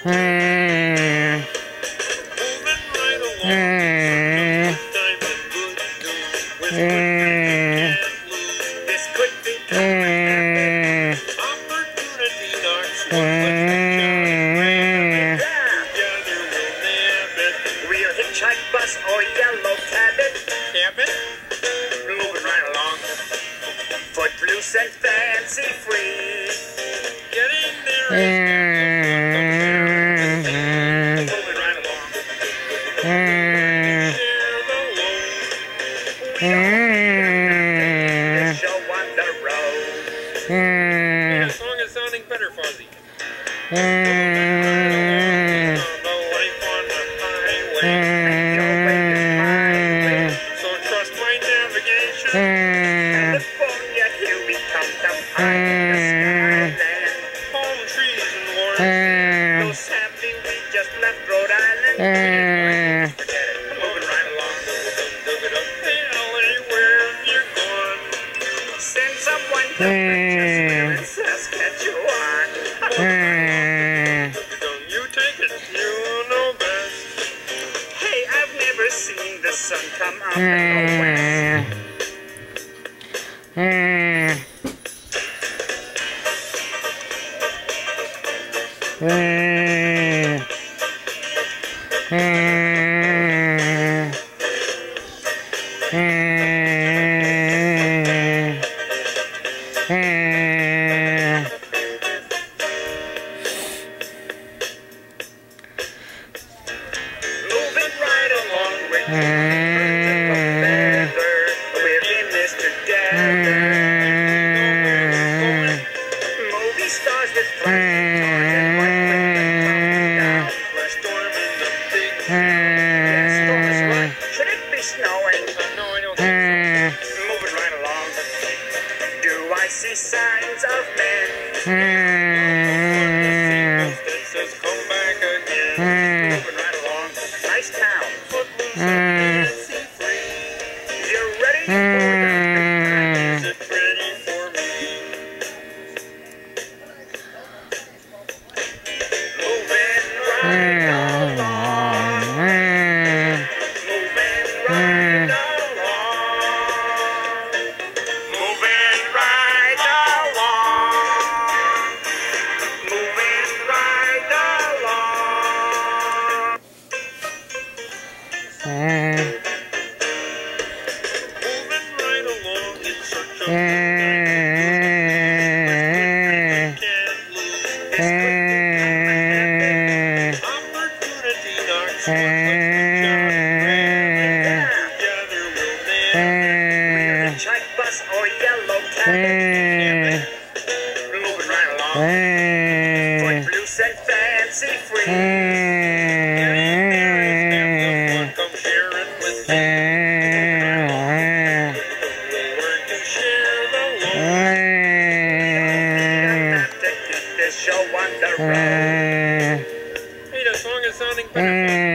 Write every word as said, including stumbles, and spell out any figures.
This could be opportunity knocks together we'll nab it. We'll hitchhike, bus, or yellow cabin. Cabin? Moving right along. Footloose and fancy free. Getting there is moving right along. Share the load. We all show on the road. Yeah, the song is sounding better, Fuzzy. The life on the highway. So trust my navigation. California, here we come down high in the skyland. Palm trees and orange. So happy we just left Rhode Island. Forget it, moving right along. Hey, L A, where have you gone? Send someone to Manchester and Saskatchewan. You take it, you know best. Hey, I've never seen the sun come up in the west. Moving right along with we're in Mister Gather. Movie stars with flashy toys and white women down. We're storming the big yeah, storm is right. Should it be snowing? Uh, no, I don't think so. Moving right along. Do I see signs of men? That says come back again. Moving right along. Nice town. Footloose and fancy free. You ready for the big time? Is it ready for me? Moving right along. Moving right along. Moving right along. Moving right along. Moving right along in search of can't lose. This could be opportunity knocks together we'll nab it. Hitchhike, bus, or yellow cabin. Moving right along. Footloose and fancy free. Come share it with me. We're to share the load. Have to keep this show on the road. Hey, that song is sounding better.